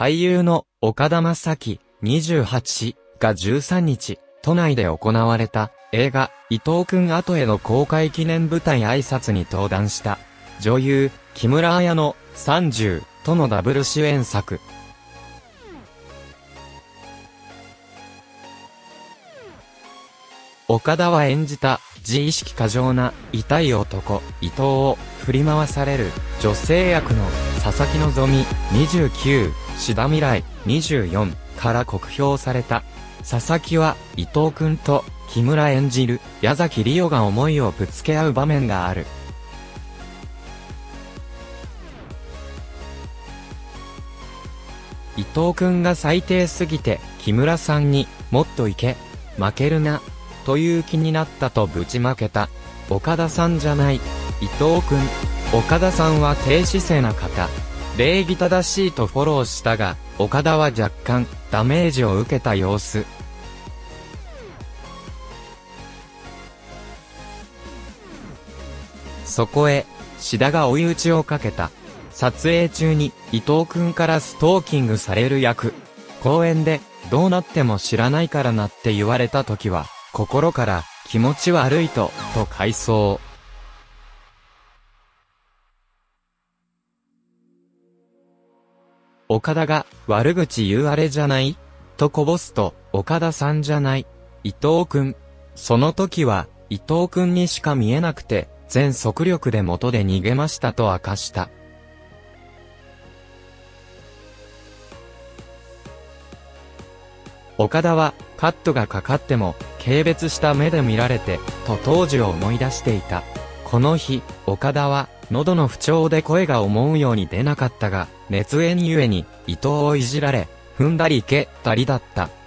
俳優の岡田将生28が13日、都内で行われた映画、伊藤くん後への公開記念舞台挨拶に登壇した。女優、木村彩の30とのダブル主演作。岡田は演じた自意識過剰な痛い男、伊藤を振り回される女性役の佐々木希29、志田未来24から酷評された。佐々木は伊藤くんと木村演じる矢崎莉緒が思いをぶつけ合う場面がある。伊藤くんが最低すぎて木村さんにもっといけ、負けるな。という気になったとぶちまけた。岡田さんじゃない、伊藤くん。岡田さんは低姿勢な方。礼儀正しいとフォローしたが、岡田は若干ダメージを受けた様子。そこへ、志田が追い打ちをかけた。撮影中に伊藤くんからストーキングされる役。公園で、どうなっても知らないからなって言われた時は、心から気持ち悪いと回想。岡田が悪口言うあれじゃないとこぼすと、岡田さんじゃない、伊藤くん。その時は伊藤くんにしか見えなくて、全速力で元で逃げましたと明かした。岡田はカットがかかっても軽蔑した目で見られてと当時を思い出していた。この日、岡田は喉の不調で声が思うように出なかったが、熱演ゆえに伊藤をいじられ、踏んだり蹴ったりだった。